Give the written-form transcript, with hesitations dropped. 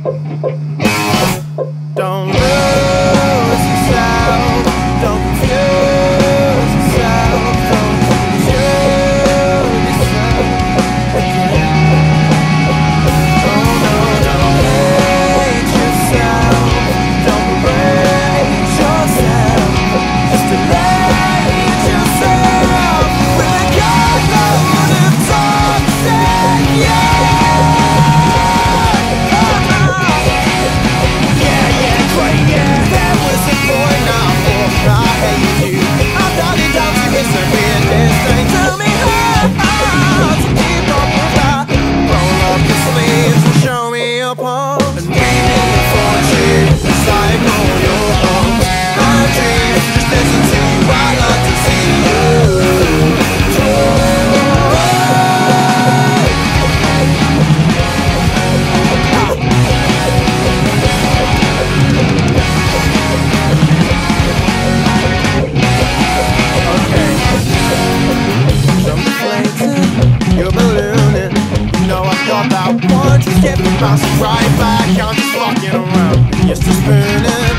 Don't lose yourself, don't confuse yourself, don't confuse yourself again. Oh no, don't hate yourself, don't berate yourself, just elate yourself with a carload of toxic, you're ballooning. You know I thought that one just get me bouncing right back. I'm just walking around, you're just spooning.